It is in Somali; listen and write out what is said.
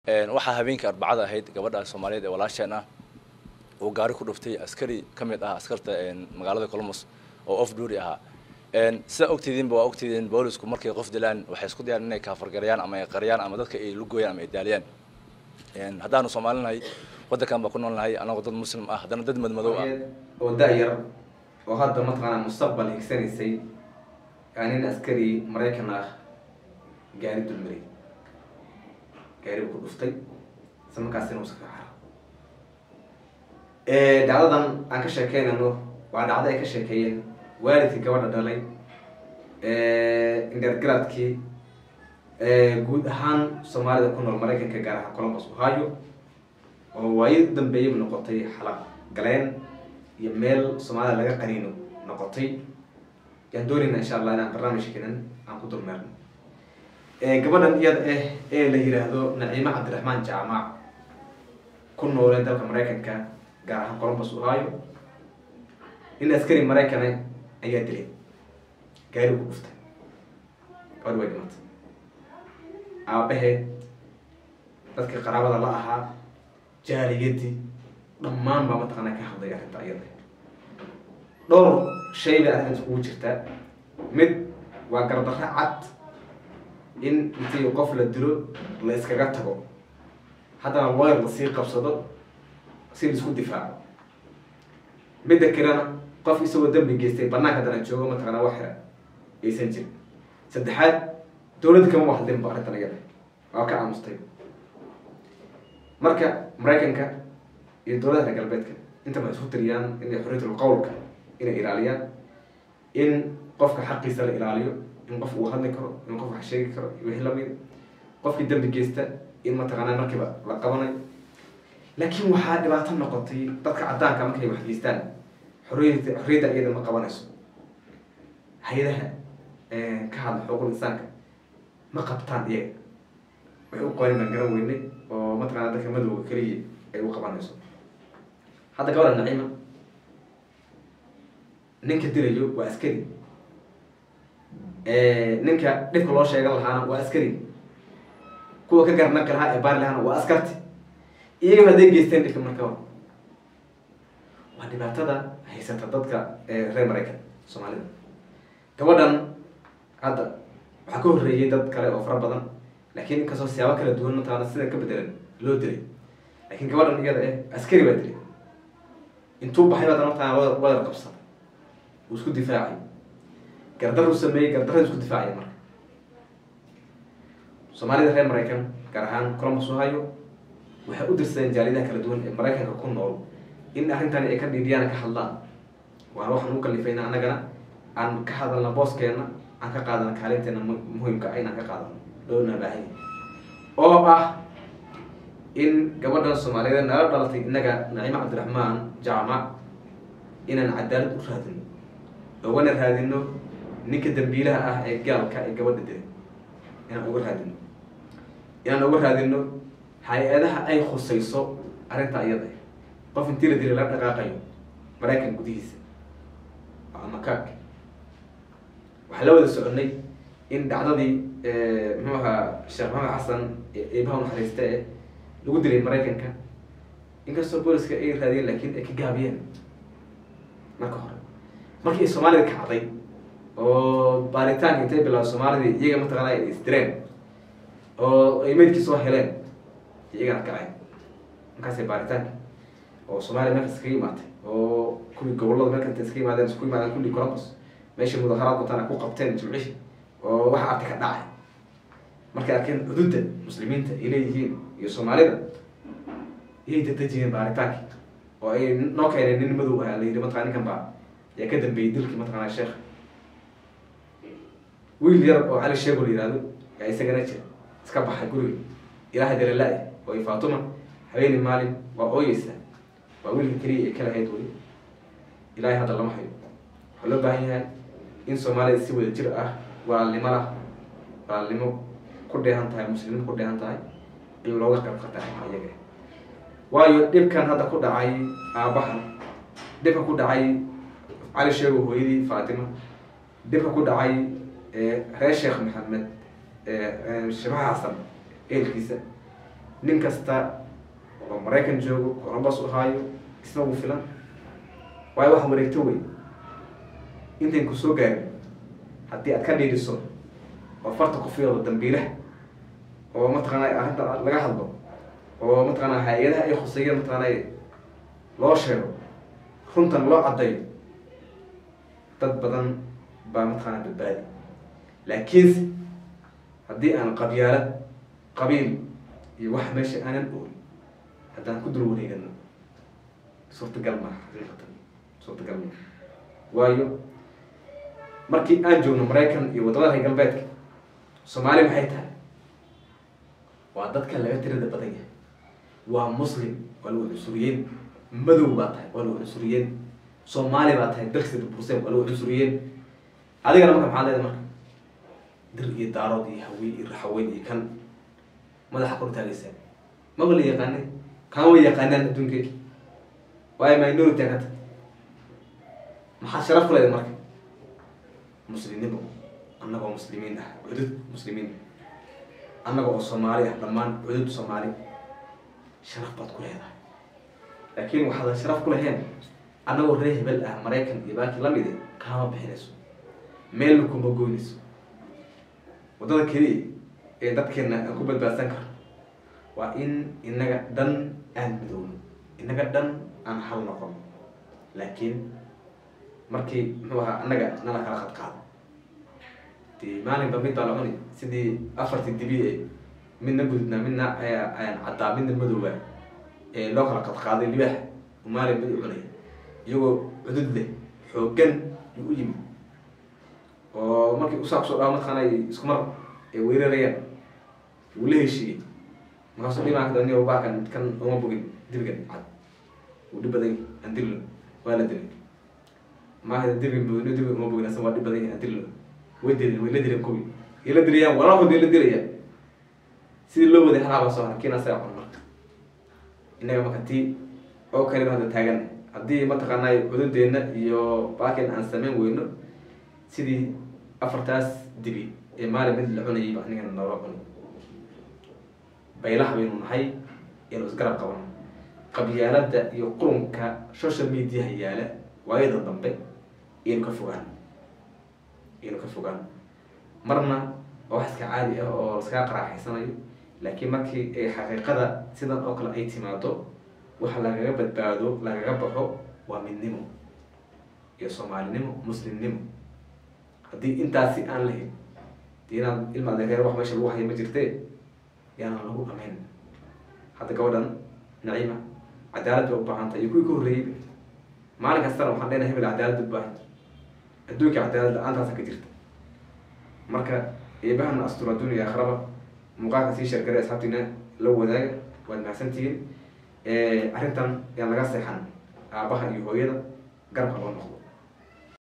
waxaa habeenkii arbacada ahayd gabadha Soomaaliyeed ee walaasheen ah oo gaari ku dhuftay askari kamid ah askarta magaalada Columbus oo off duty ah sida ogtidiinba waa ogtidiin boolisku markay qof dilaan waxay isku diyaarin inay ka fargarayaan ama ay qariyaan ama dadka ay lugooyaan ama ay daaliyaan haddaanu Soomaalinahay wadankan ba ku noolnahay anagu dad muslim ah hadana dad madmadow ah oo daayar oo hadda mataqaana mustaqbal higsanisay yani askari Mareykan ah gaari dulmaray gaari ku dhuftay samakaasina uu safaxay dacdadan aan ka sheekeynayno waa dhacdo ay ka sheekeeyeen waalidkii gabadha dhalay indergradkii guud ahaan Soomaalida ku nool Mareykanka gaar ahaan Columbus Ohio oo waayid dambeeyay noqotay xalaq galeen iyo meel Soomaalida laga qaniino noqotay yaan doonayna insha Allah inaan barnaamijkeena aan ku dulmeerno gabadhan iyada la yiraahdo Naciima Cabdiraxmaan Jaamac ku nool dalka Mareykanka gaar ahaan Columbus Ohio in askari Mareykan ayaa dilay gaari ku dhuftay oo way dhimatay aabaheed dadka qaraabada la ahaa jaaliyadii dhammaan baa mataqaana ka hadlay arrinta iyada dhowr shay baa arrinta ugu jirta mid waa gardarro cad in intii qof la dilo la iskaga tago haddana lawyer la sii qabsado si la isku difaaco midda kalena qof isagoo dambi geystay banaanka haddana joogo mataqaana wax aysan jirin saddexaad dowladda kama hadlin ba arrintan iyada waa ka aamustay marka Mareykanka iyo dowladaha galbeedka inta ma isku tiriyaan in xorriyadda qowlka inay ilaaliyaan in qofka xaqiisa la ilaaliyo in qof uu hadli karo in qof wax sheegi karo wixii la mid qofkii dambi geysta in mataqaana markiiba la qabanayo laakiin waxaa dhibaato noqotay dadka cadaanka markay wax geystaan xorriyadda iyada ma qabanayso hay'adaha ka hadla xuquuqul insaanka ma qabtaan iyaga waxay u qorin baan garan weynay oo mataqaana dadka madowga kaliya ay u qabanayso hadda gabadha Naciima ninka dilayo waa askari ninka dhibka loo sheegan lahaana waa askari kuwa ka garnaqi lahaa ee baari lahaana waa askarti iyaga hadday geysteen dhibka marka waa dhibaatada haysata dadka reer Mareykan Soomaalida gabadhan hadda waxaa ka horreeyay dad kale oo fara badan laakiin inkastoo siyaabo kala duwan mataqaana sida ka bedelan loo dilay laakiin gabadhan iyada askari baa dilay intuu baxay badan mataqaana wada qabsada uu isku difaacay gardarru sameeyay gardarrada isku difaacay marka Soomaalida reer Mareykan gaar ahaan Columbus Ohio waxay u dirsadeen jaaliyadaha kala duwan ee Mareykanka ku nool in arrintan ay ka dhiidiyaan ka hadlaan waxaan u kalifayna anagana aan ka hadalna booskeena aan ka qaadana kaalinteena muhiimka ah inaan ka qaadano loona baahan oo ah in gabadhan Soomaaliyeed nala dhalatay inaga Naciima Cabdiraxmaan Jaamac inaan cadaalad u raadino loogana raadino ninka dambiilaha ah ee gaalka ee gabadha dilay inaan uga raadino hay'adaha ay khusayso arrinta iyada qof intii la dilay la dhaqaaqayo Mareykan gudihiisa ama kaak waxa la wada soconay in dhacdadii Sheekh Maxamed Xasan ee baa naxariistay lagu dilay Mareykanka inkastoo booliska ay raadiyeen laakiin ay ka gaabiyeen marka hore markii Soomaalida ka caday oo baaritaanka intay bilaw Soomaalida iyaga mataqaana ay istireen oo ay meedkii soo heleen iyagana kacay markaasay baaritaanka oo Soomaaliya markaas ka yimaatay oo kulli gobollada markaas ka yimaadeen isku yimaadeen kulli Columbus meesha mudaharaad batana ku qabteen jimcishi oo waxa arti ka dhacay markay arkeen xuduudda muslimiinta ay leeyihiin iyo Soomaalida iyay dadajiyeen baaritaanka oo ay noo keeneen nin madow ah la yiri mataqaana ninkan baa yaa ka dambeeyay dilkii mataqaana sheekh wiil yar oo cali sheego la yiraahdo yaa isagana jira iska baxay guriga ilaahay dalalaay oo Faatuma habeen maalin waa ooyeysa waa wiilka kaliya ee kala hayd wali ilaahay hadda lama hayo waxa loo baahan yahay in Soomaalida si wada jir ah walaalnimo ku dheehan tahay muslimiin ku dheehan tahay in looga qayb qaato iyaga waayo dhibkan hadda ku dhacay aabahan dhibka ku dhacay cali sheego hooyadii Faatima dhibka ku dhacay reer Sheekh Maxamed Sheekh Xasan eelkiisa nin kasta oo maraykan joogo Columbus Ohio isna wuu filan waayo wax wareegto wey intayn ku soo gaarin haddii aad ka dhiiriso oo farta ku fiido dambiilaha oo mataqaanaa arrinta laga hadlo oo mataqaanaa hay-adaha ay khuseeyeen mataqaanaa loo sheego runtan loo caddayo dad badan baa mataqaanaa badbaadi laakiinse haddii aan qabyaalad qabiil iyo wax meesha aanan oolin haddaan ku dul wareegano suurtagal maaha xaqiiqatan suurtagal maaha waayo markii aan joogno maraykan iyo waddamada reer galbeedka soomaali maxay tahay waa dadka laga tirada badan yahay waa muslim waa lagu cunsuriyeen madow baa tahay waa lagu cunsuriyeen soomaali baa tahay darsi burseen waa lagu cunsuriyeen adigana marka maxaa leedahay marka dir iyo daarood iyo hawiy iyo raxaweyn iyo kan madaxa kor taagaysaa maba la yaqaanay kama yaqaanaan adduunkeed waayo minority ka tahay maxaa sharaf ku leedahay marka muslimnimo annagoo muslimiin ah cudud muslimiin annaga oo soomaali ah dhammaan cudud soomaali sharaf baad ku leedahay laakiin waxaadan sharaf ku lahayn annagoo reer hebel ah maraykan iyo baaki lamid ah kaama bixinayso meelna kuma goynayso waddada keliya ee dadkeena aan ku badbaadsan karno waa in inaga dhan aan midowno inaga dhan aan hal noqono laakiin markii muxuu ahaa annaga nala kala qadqaado dee maalinba mid baa la cuni sidii afartii dibi ee midna gudubnaa midna ayaan caddaa midna madowga ee loo kala qadqaaday libaax maalin mid u cunay iyagoo cudud leh xooggan yu u yimid oo markii usaa kusoo dhawa mataqaana isku mar ay weerarayaan wuu la heshiiyey markaasuu dhimaa kadaniyo baakan kan uma bogin dibigan cad wuu dhib badan yahay aan dillo waa la dilay maahada dibiga uma bogin asan waa dhib badan yahay aan dillo way la dileen kuwi ay la dilayaan walaalkood ay la dilayaan sidii loo waday halaabaa soo harkiina saa cun marka innaga marka tii oo kaleba hadda taagan haddii mataqaanaa cududeenna iyo baakin aan samayn weyno sidii afartaas dibi ee maalin mid la cunayay ba anigana noola cunay baylaha baynu nahay inuu isgarab qabano qabyaalada iyo qurunka social media yaala waayada dambe iyanu ka fogaan marna waa wax iska caadi ah oo laskaga qaraaxaysanayo laakiin markii ay xaqiiqada sidan oo kale ay timaado waxa lagaga badbaado lagaga baxo waa midnimo iyo soomaalinimo muslimnimo haddii intaasi aan lahayn dee inaad ilma adeereer wax meesha lagu hayo ma jirtee yaanaan lagu dhamayn hadda gabadhan naciima cadaalad bay u baahantay iyo kuwii ka horreeyey maalin kastana waxaan leenahay hebel cadaalad u baahan adduunka cadaalad la-aantaasa ka jirta marka eebahana astura dunya akhraba muuqaalka sii sheergaray asxaabtiina la wadaaga waad mahadsantihiin arrintan yaan laga seexan aabaha iyo hooyada garabka loo noqdo